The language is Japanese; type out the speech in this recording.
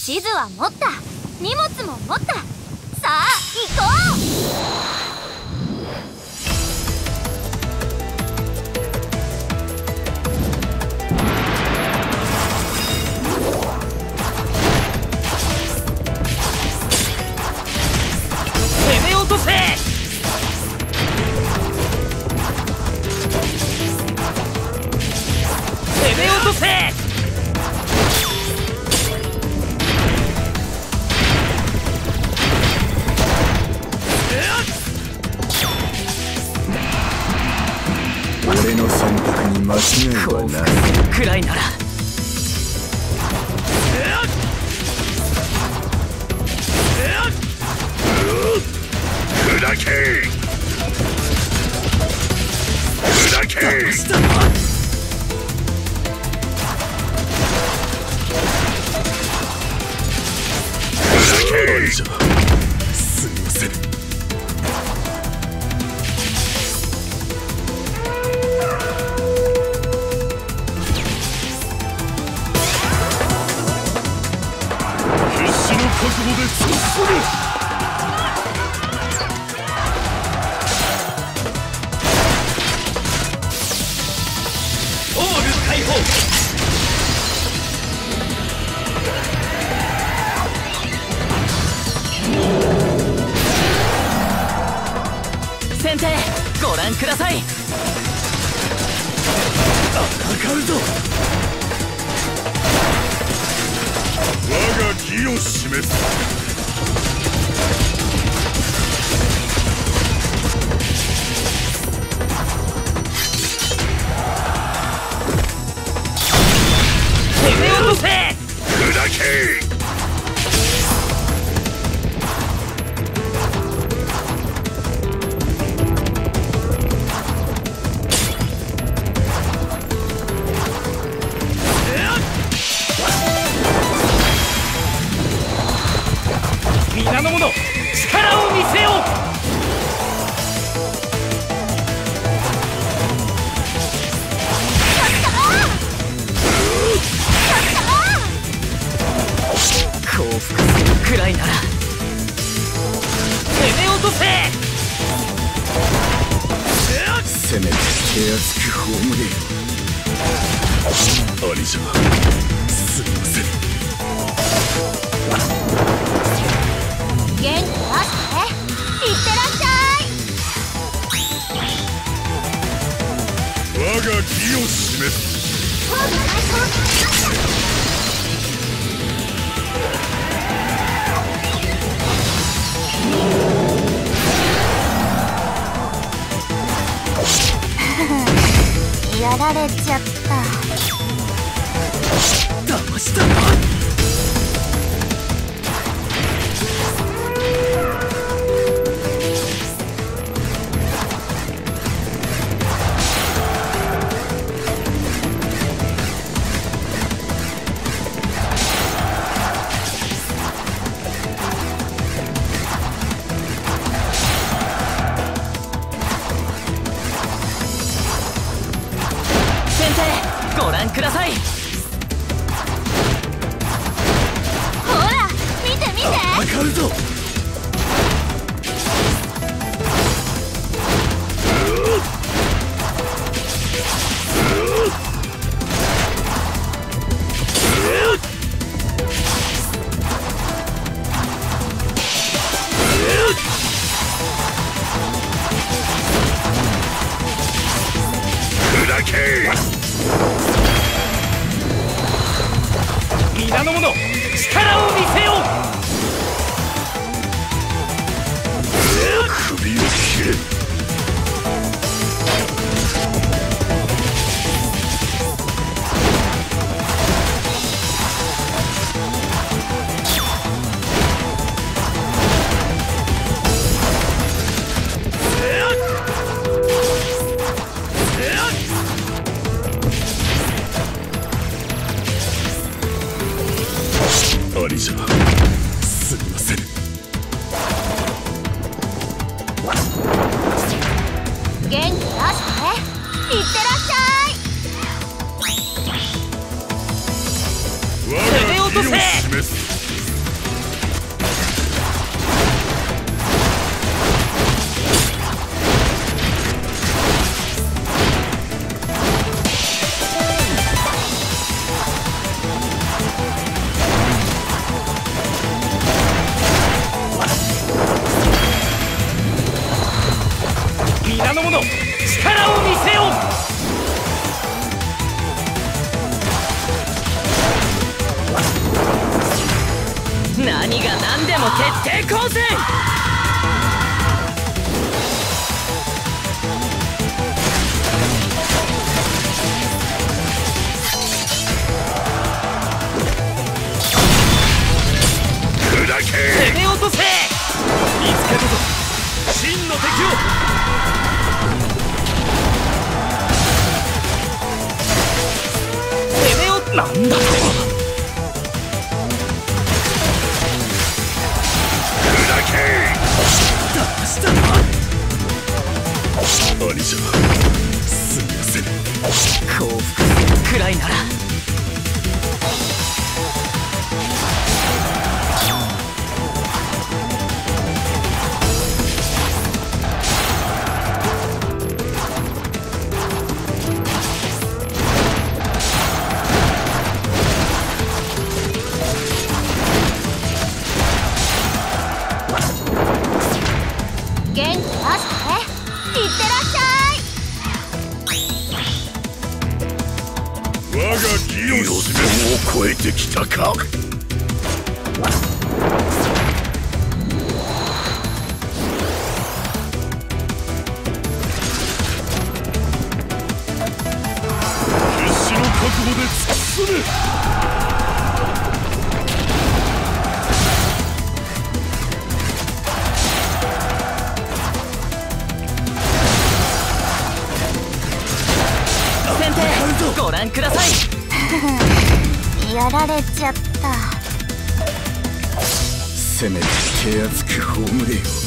地図は持った、荷物も持った。さあ行こ攻め落とせ。攻め落とせ。 俺の選択に間違いはない。 くらいなら砕け砕けあれじゃすみません。 覚悟で突っ込む。 オール解放。先生ご覧ください。 戦うぞ。我が義を示す。 攻め落とせ。 砕け。 皆の者、力を見せよ。降伏するくらいなら攻め落とせ。 せめて手厚く葬れよ。あれじゃすみません。 元気出して。いってらっしゃい。 我が義を示す。 やられちゃった。 騙したな。ご覧ください。 ほら見て見て。 わかるぞ。 砕け。 皆の者、力を見せよ。 首を切れ。 あれじゃすみません。 元気出して。いってらっしゃい。 我が義を示す。 何が何でも徹底抗戦。 砕け。 攻め落とせ。見つけたぞ真の敵を。攻め落なんだと。 砕け。 騙したな。 兄者すみません。 降伏するくらいなら。 元気出していってらっしゃい。 我が義を示す。を超えてきたか。決死の覚悟で突き進め。 ご覧ください。 やられちゃった。 せめて手厚く葬れよ。